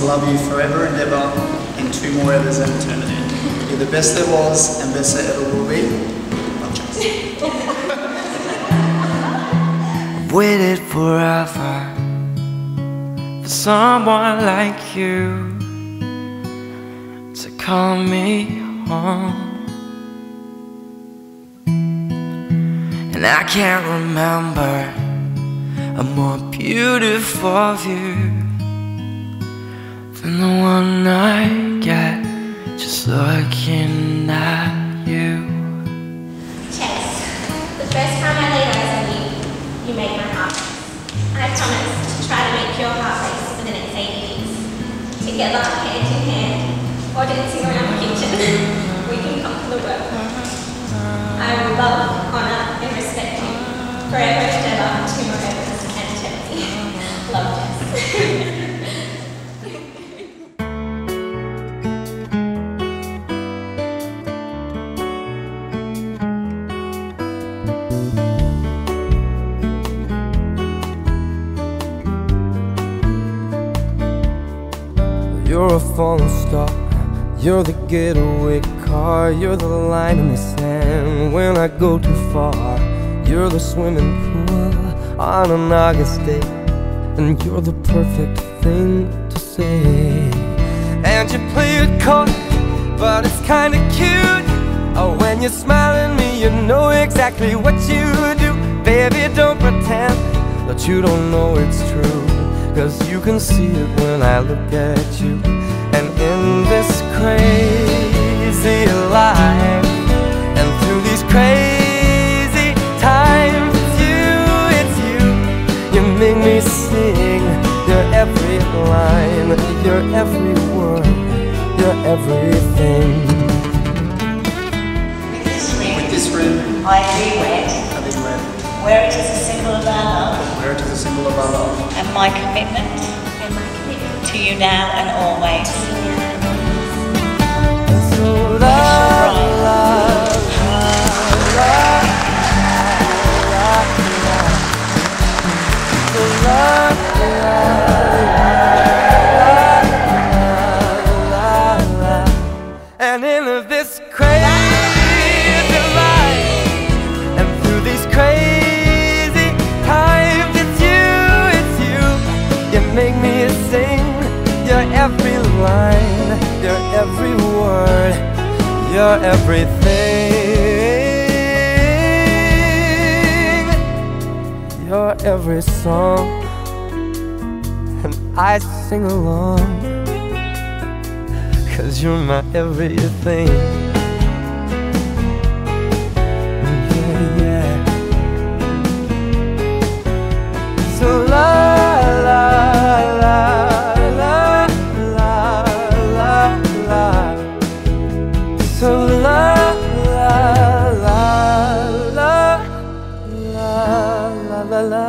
love you forever and ever in two more evers and eternity. You're the best there was and best there ever will be. Love, Chase. I've waited forever for someone like you to call me home. And I can't remember a more beautiful view than the one I get just looking at you. Chase, the first time I laid eyes on you, you made my heart race. And I promise to try to make your heart race for the next 8 years. Together, hand in hand, or dancing around the kitchen, we can conquer the world. I will love, honour and respect you forever and ever, two more evers and eternity. Love, Jess. You're a falling star, you're the getaway car, you're the line in the sand when I go too far. You're the swimming pool on an August day, and you're the perfect thing to say. And you play it coy, but it's kinda cute. Oh, when you smile at me, you know exactly what you do. Baby, don't pretend that you don't know it's true, 'cause you can see it when I look at you. And in this crazy life, and through these crazy times, it's you, you make me sing your every line, your every word, your everything. With this ring, I thee wed, where it is a symbol of our love, where it is a symbol of our love, and my commitment to you now and always. So love, love, love, love, love. So love, love, love, love. And in this crazy life, and through these crazy times, it's you, you make me sing your every line, your every word, your everything, your every song, and I sing along, 'cause you're my everything. Yeah, yeah. So la la la la la la la. So la la la la la la la la.